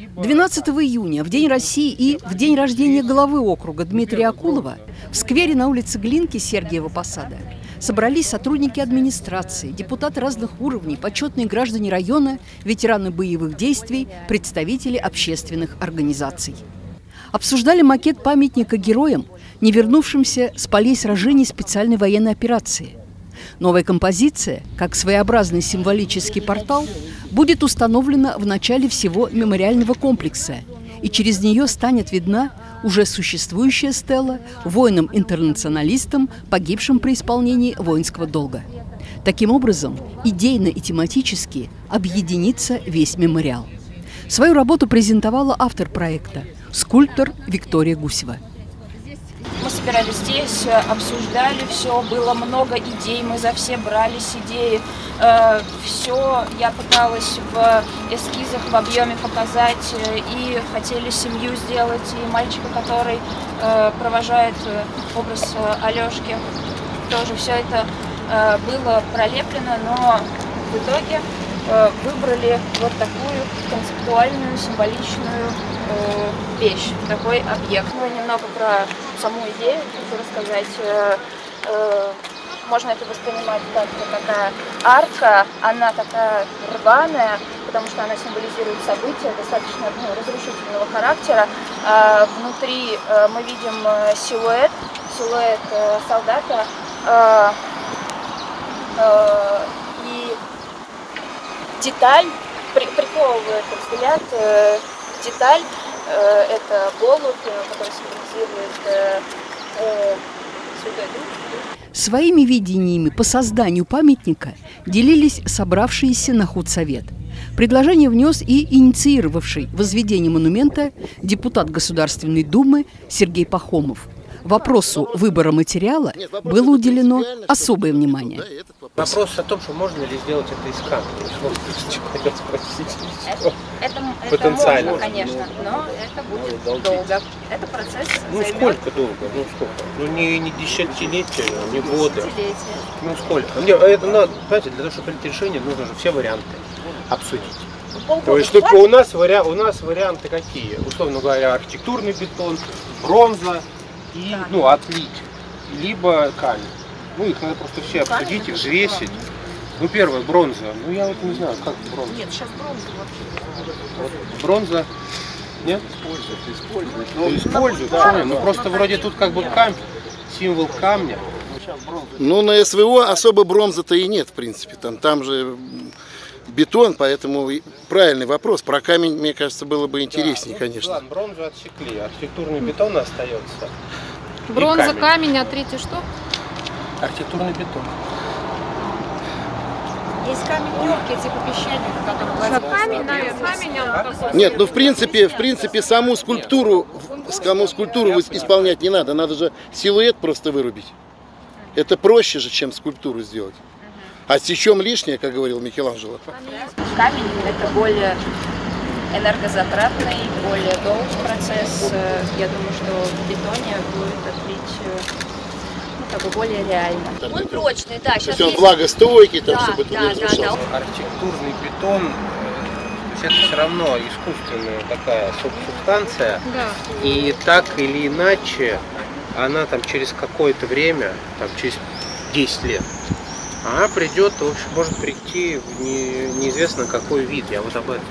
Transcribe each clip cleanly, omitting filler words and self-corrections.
12 июня, в День России и в день рождения главы округа Дмитрия Акулова, в сквере на улице Глинки Сергиева Посада собрались сотрудники администрации, депутаты разных уровней, почетные граждане района, ветераны боевых действий, представители общественных организаций. Обсуждали макет памятника героям, не вернувшимся с полей сражений специальной военной операции. Новая композиция, как своеобразный символический портал, будет установлена в начале всего мемориального комплекса, и через нее станет видна уже существующая стела воинам-интернационалистам, погибшим при исполнении воинского долга. Таким образом, идейно и тематически объединится весь мемориал. Свою работу презентовала автор проекта – скульптор Виктория Гусева. Мы собирались здесь, обсуждали все, было много идей, мы за все брались идеи. Все я пыталась в эскизах, в объеме показать, и хотели семью сделать, и мальчика, который провожает образ Алешки. Тоже все это было пролеплено, но в итоге выбрали вот такую концептуальную, символичную вещь, такой объект. Ну, немного про саму идею хочу рассказать. Можно это воспринимать как такая арка, она такая рваная, потому что она символизирует события достаточно разрушительного характера. Внутри мы видим силуэт солдата, и деталь приковывает взгляд, деталь это голубь, который символизирует Святой Дух. Своими видениями по созданию памятника делились собравшиеся на худсовет. Предложение внес и инициировавший возведение монумента депутат Государственной Думы Сергей Пахомов. Вопросу выбора материала было уделено особое внимание. Вопрос о том, что можно ли сделать это из камня. Это можно, конечно, но это будет долго. Это процесс займет. Сколько долго? Ну не десятилетия, не года. Ну сколько? Понимаете, для того, чтобы принять решение, нужно же все варианты обсудить. То есть у нас варианты какие? Условно говоря, архитектурный бетон, бронза и отлить, либо камень. Ну, их надо просто все обсудить и взвесить. Ну, первое, бронза. Ну, я вот не знаю, как бронза. Нет, сейчас бронза вообще. Вот, бронза. Нет? Используют. Да. Ну, просто вроде тут как бы камень, символ камня. Ну, на СВО особо бронзы-то и нет, в принципе. Там же бетон, поэтому правильный вопрос. Про камень, мне кажется, было бы интереснее, конечно. Ладно, бронзу отсекли, архитектурный бетон остается. Бронза, камень, а третий что? Архитектурный бетон. Есть камень легкий, типа песчаника, который камень, наверное. Нет, ну в принципе саму скульптуру исполнять не надо. Надо же силуэт просто вырубить. Это проще же, чем скульптуру сделать. Отсечем лишнее, как говорил Микеланджело. Камень это более энергозатратный, более долгий процесс. Я думаю, что в бетоне будет отлить как бы более реально. Он прочный, да. Сейчас он влагостойкий, там, чтобы да. Архитектурный бетон, это все равно искусственная такая субстанция. Да. И так или иначе, она там через какое-то время, там через 10 лет, она придет, в общем, может прийти в неизвестно какой вид. Я вот об этом.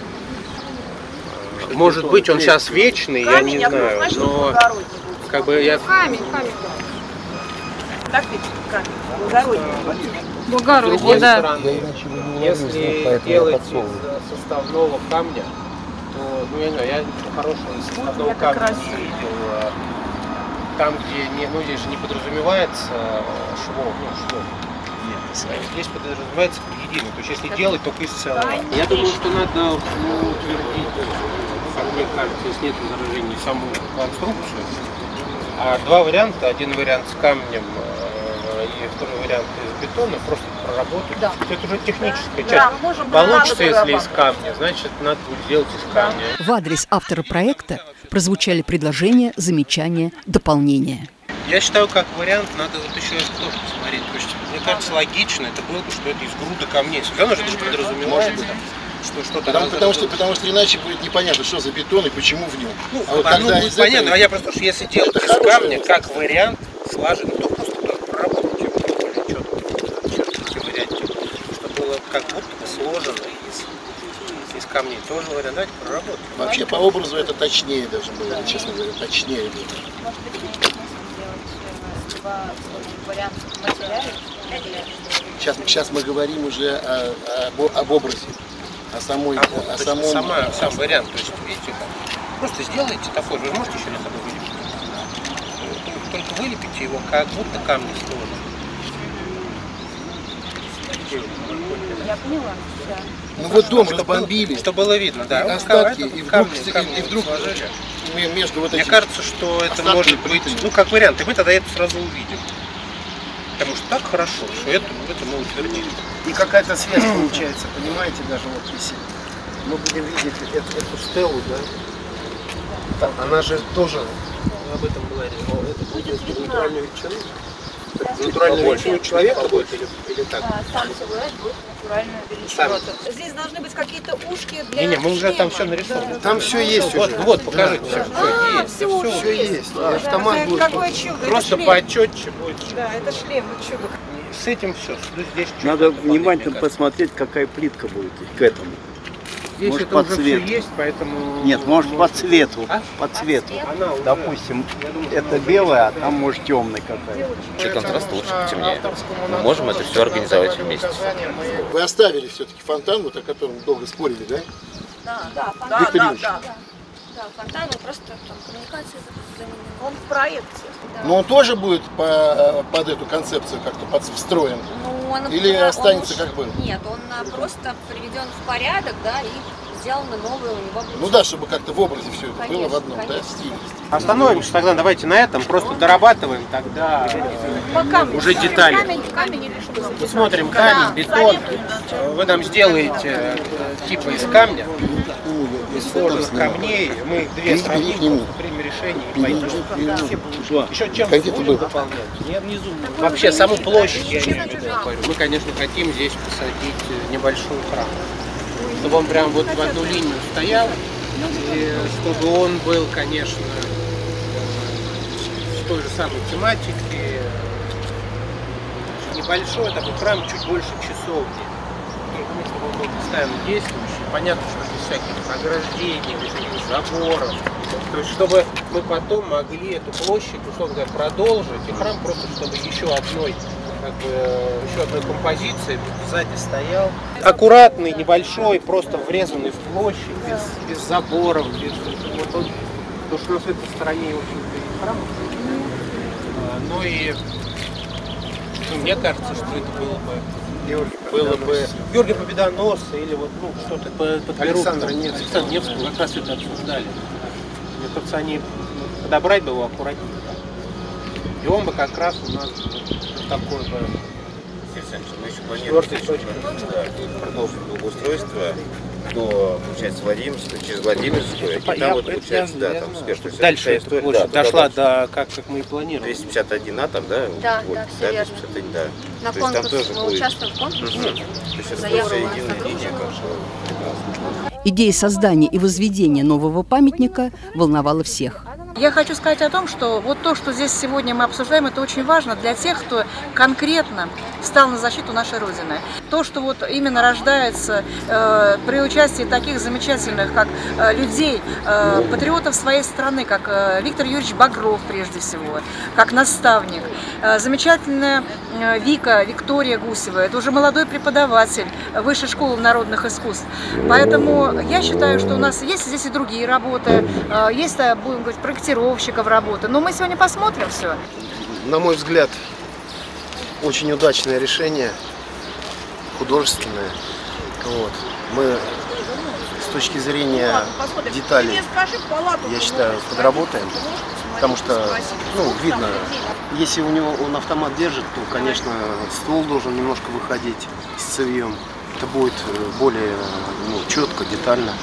Может быть, он сейчас вечный, я не знаю, но как бы я... Камень. Так ведь камень, благородный. С другой стороны, если делать из составного камня, то, ну я не знаю, я хорошего из составного камня не видел. Там, где здесь же не подразумевается швов, здесь подразумевается единый. То есть если делать только из целого. Я думаю, что надо утвердить, как мне кажется, если нет возражений, саму конструкцию. А два варианта, один вариант с камнем и второй вариант из бетона, просто проработать. Да. Это уже техническая часть. Получится, если из камня, значит, надо будет сделать из камня. В адрес автора проекта прозвучали предложения, замечания, дополнения. Я считаю, как вариант, надо вот еще раз тоже посмотреть. Потому что, мне кажется, логично это было бы, что это из груда камней. Все равно же это подразумевается. что что-то... Потому что иначе будет непонятно, что за бетон и почему в нем. Ну, вот когда будет понятно, а я просто, что если делать из камня, как вариант, слаженно, то просто проработать более четкие варианты, чтобы было как будто бы сложено из камней. Тоже вариант, давайте проработать. Вообще по образу это точнее даже было, честно говоря, точнее было. Может быть, есть смысл сделать два варианта в материале? Сейчас мы говорим уже об образе, о самой... Сам вариант, то есть, видите, просто сделайте такой, вы можете еще рядом вылепить. Только вылепите его, как будто камни сложены. Я поняла, да. Ну вот дом разбомбили. Что было видно, да. Остатки, и вдруг между вот этими... Мне кажется, что это может быть, ну как вариант, и мы тогда это сразу увидим. Потому что так хорошо, что это мы утвердили. И какая-то связь получается, понимаете, даже вот если мы будем видеть эту стелу, да, она же тоже Об этом была речь. это будет натуральную величину. Натуральную величину человека будет или так? Сам силуэт будет натуральную величину. Здесь должны быть какие-то ушки для Не, мы уже там шлема. все нарисовали. Там все есть уже. Вот, покажите, все. Все есть. И автомат будет. Какое чудо, Просто это шлем. поотчетче будет. Да, это шлем, вот чудо. С этим все. Здесь Надо внимательно посмотреть, какая плитка будет к этому. Здесь может, это по уже цвету. все есть, поэтому... Нет, может по цвету. А? По цвету. Она уже, Допустим, я думаю, это белая, а там может темный какая-то. Чуть контраст лучше потемнее. Мы можем это все организовать вместе. Вы оставили все-таки фонтан, вот о котором долго спорили, да? Да, Виктор Юрьевич, Да, фонтан, просто там коммуникации заменены. он в проекте. но он тоже будет под эту концепцию как-то встроен? Ну, он, Или он останется уж- как был? Нет, он просто приведен в порядок, да, и сделаны новые у него блюда. Ну да, чтобы как-то в образе все это было в одном, да, Конечно. стиле. Остановимся тогда, давайте на этом, просто дорабатываем тогда По камню. уже детали. Камень или что? Посмотрим камень, бетон. Вы нам сделаете типа из камня, из сложных камней. Мы две сравним, примем решение и пойдем. Еще чем Какие-то будем были? дополнять? Нет, вообще саму площадь я имею в виду. Мы, конечно, хотим здесь посадить небольшой храм, чтобы он прям вот в одну линию стоял, и чтобы он был, конечно, с той же самой тематики. Небольшой такой храм, чуть больше часовни. Чтобы он был постоянно действующий. Понятно, что без всяких ограждений, без всяких заборов. То есть, чтобы мы потом могли эту площадь, условно говоря, продолжить, и храм просто, чтобы еще одной композиции сзади стоял. Аккуратный, небольшой, просто врезанный в площадь, без заборов, вот он, потому что у нас в этой стороне, в общем-то, и храм. Ну и мне кажется, что это было бы Георгий Победоносца или вот что-то под Александра Невского, как раз это обсуждали. Мне кажется, они подобрать бы его аккуратнее. И он бы как раз у нас такой бы... Мы еще планируем продолжить благоустройство до, получается, Владимирского, через Владимирскую, и там вот получается, да, там скажешь, то есть дальше эта история, площадь да, дошла дальше. до, как мы и планировали. 251 там, да? Да, вот, да, все верно. 251, да. На То есть там конкурс тоже мы будет. участвуем в конкурсе. То есть это Заявку просто у нас единая линия, загружена. как бы. Идея создания и возведения нового памятника волновала всех. Я хочу сказать о том, что вот то, что здесь сегодня мы обсуждаем, это очень важно для тех, кто конкретно стал на защиту нашей Родины. То, что вот именно рождается при участии таких замечательных, как людей, патриотов своей страны, как Виктор Юрьевич Багров, прежде всего, как наставник. Замечательная Виктория Гусева, это уже молодой преподаватель Высшей школы народных искусств. Поэтому я считаю, что у нас есть здесь и другие работы, есть, будем говорить, проектировщиков работы. Но мы сегодня посмотрим все. На мой взгляд, очень удачное решение, художественное. Вот. Мы с точки зрения деталей, я считаю, подработаем. Потому что, видно, если у него он автомат держит, то, конечно, ствол должен немножко выходить с цевьем. Это будет более четко, детально.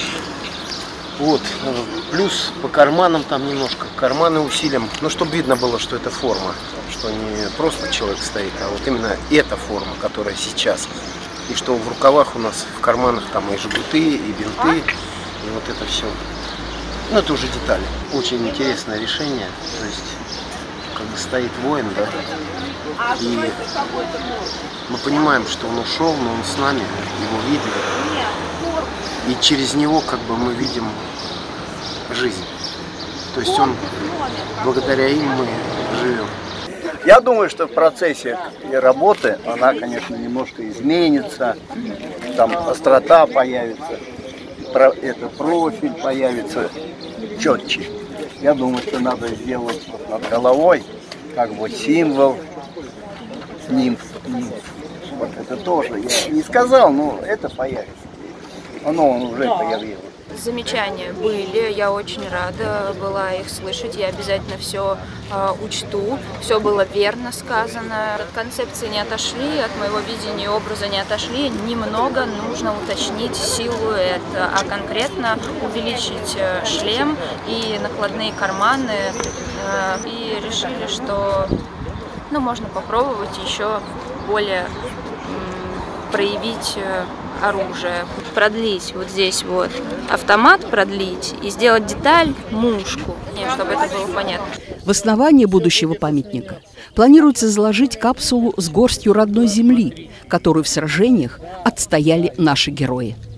Вот. Плюс по карманам там немножко, карманы усилим, чтобы видно было, что это форма, что не просто человек стоит, а вот именно эта форма, которая сейчас И что в рукавах у нас, в карманах там и жгуты, и бинты, и вот это все. Ну, это уже детали. Очень интересное решение. То есть, когда стоит воин, да, и мы понимаем, что он ушел, но он с нами, его видно. И через него как бы мы видим жизнь. То есть он, благодаря им мы живем. Я думаю, что в процессе работы она, конечно, немножко изменится, там острота появится, профиль появится четче. Я думаю, что надо сделать над головой как бы символ нимф. Вот это тоже я не сказал, но это появится. Оно уже появилось. Замечания были, я очень рада была их слышать, я обязательно все учту, все было верно сказано. От концепции не отошли, от моего видения и образа не отошли, немного нужно уточнить силуэт, а конкретно увеличить шлем и накладные карманы, и решили, что можно попробовать еще более проявить оружие, продлить вот здесь вот автомат, продлить и сделать деталь мушку, чтобы это было понятно. В основании будущего памятника планируется заложить капсулу с горстью родной земли, которую в сражениях отстояли наши герои.